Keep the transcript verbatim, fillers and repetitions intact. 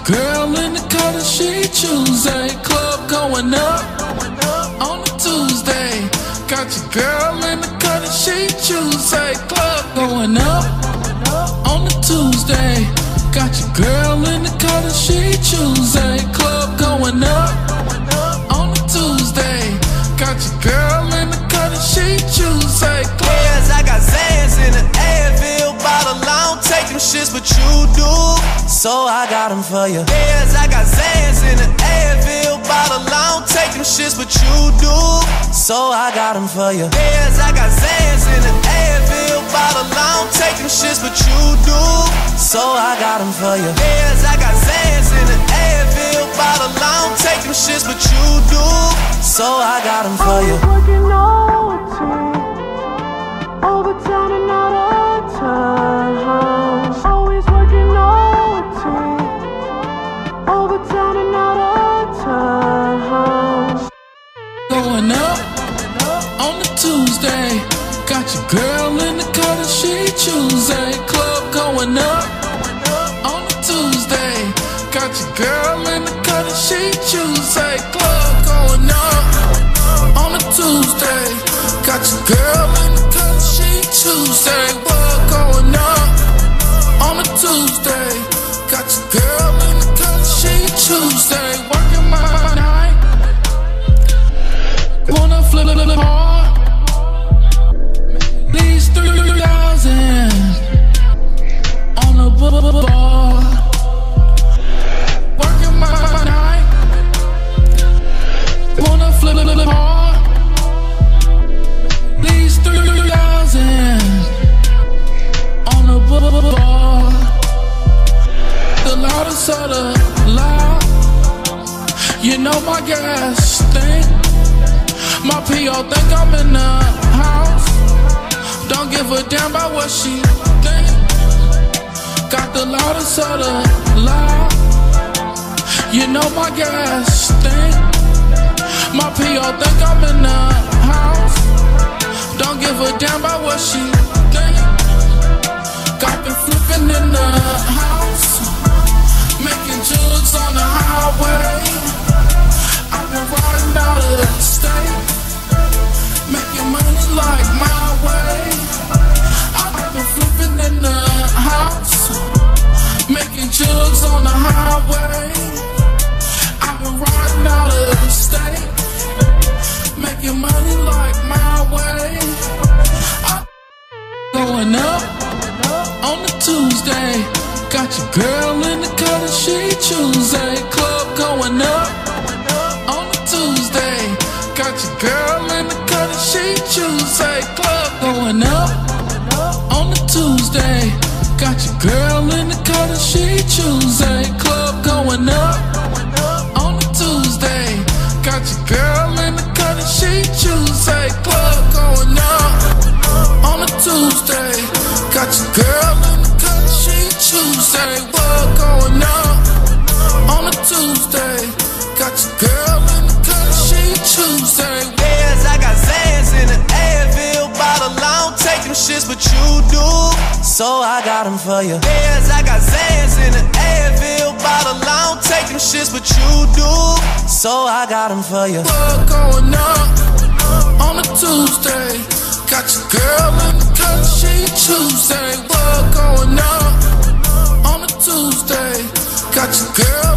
girl in the color she choose. A club going up on a Tuesday. Got your girl in the color she choose. A club going up on a Tuesday. Got your girl in the color she choose. A club going up on a Tuesday. Got your girl in the color she choose. A club. Yes, I got Zans in the Advil bottle. I don't take them shits, but you do, so I got them for you. Yes, I got Zans in the Advil bottle. I don't take them shits, but you do, so I got them for you. Yes, I got Zans in the Advil bottle. I don't take them shits, but you do, so I got them for you. Yes, I got Zans in the Advil bottle. I don't take them shits, but you do, so I got them for you. Working O T, overtime and out of time. Always working O T, overtime and out of time. Going up on a Tuesday. Got your girl in the color she choose. A club going up on a Tuesday. Got your girl in the color she choose. A club going up on a Tuesday. Got your girl in the color she choose. A club going up on a Tuesday. Got your girl in the color she choose. A working my night. Wanna flip it hard. These three thousand on the bar. Working my night. Wanna flip it hard. These three thousand on the bar. The loudest of the loud. You know my gas stink. My P O think I'm in the house. Don't give a damn about what she think. Got the loudest of the loud. You know my gas stink. My P O think I'm in the house. Don't give a damn about what she think. Got me flipping in the house, making jugs on the highway. I've been riding out of the state, making money like my way. I've been flipping in the house, making jugs on the highway. I've been riding out of the state, making money like my way. I'm going up on a Tuesday. Got your girl in the color she choose. A club going up on a Tuesday. Got your girl in the color she choose. A club going up on a Tuesday. Got your girl in the color she choose. A club going up on a Tuesday. Got your girl in the color she choose. A club going up on a Tuesday. Got your girl in the color she choose. A club going up on a Tuesday. Got your girl in the color she choose. Yes, I got Zans in the Advil bottle. I don't take them shits, but you do, so I got them for you. Yes, I got Zans in the Advil bottle. I don't take them shits, but you do, so I got them for you. Club going up on a Tuesday. Got your girl in the color she choose. A club going up on a Tuesday. Got your girl